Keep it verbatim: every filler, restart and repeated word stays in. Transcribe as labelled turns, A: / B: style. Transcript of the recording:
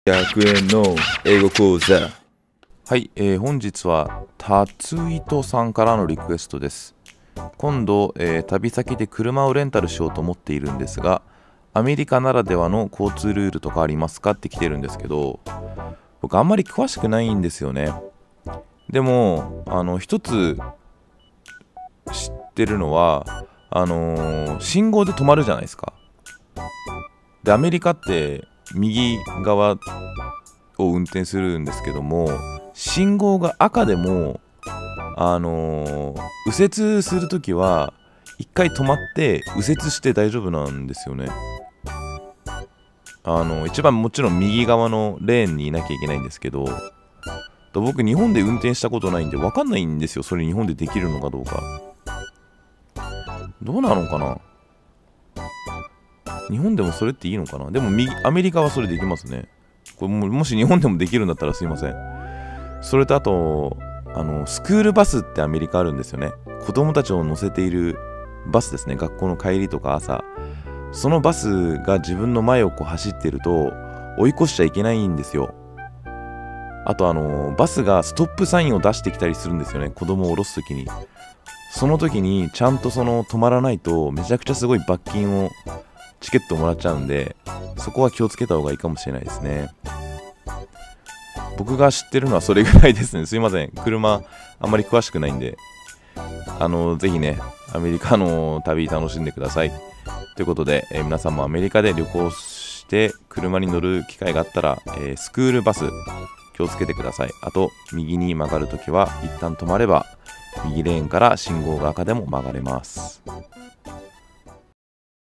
A: ひゃくえんの英語講座。
B: はい、えー本日はタツイトさんからのリクエストです。今度、えー旅先で車をレンタルしようと思っているんですが、アメリカならではの交通ルールとかありますかって来てるんですけど、僕あんまり詳しくないんですよね。でも、あの、一つ知ってるのは、あのー信号で止まるじゃないですか。で、アメリカって右側を運転するんですけども、信号が赤でもあのー右折するときは一回止まって右折して大丈夫なんですよね。あの一番もちろん右側のレーンにいなきゃいけないんですけど、と僕日本で運転したことないんで分かんないんですよ、それ日本でできるのかどうか。どうなのかな。日本でもそれっていいのかな。でも右アメリカはそれできますね。これももし日本でもできるんだったらすいません。それとあとあのスクールバスってアメリカあるんですよね。子供たちを乗せているバスですね。学校の帰りとか朝、そのバスが自分の前をこう走ってると追い越しちゃいけないんですよ。あとあのバスがストップサインを出してきたりするんですよね、子供を降ろすときに。その時にちゃんとその止まらないとめちゃくちゃすごい罰金をチケットもらっちゃうんで、そこは気をつけた方がいいかもしれないですね。僕が知ってるのはそれぐらいですね。すいません、車あんまり詳しくないんで、あのぜひねアメリカの旅楽しんでくださいということで、えー皆さんもアメリカで旅行して車に乗る機会があったら、えースクールバス気をつけてください。あと右に曲がるときは一旦止まれば右レーンから信号が赤でも曲がれます。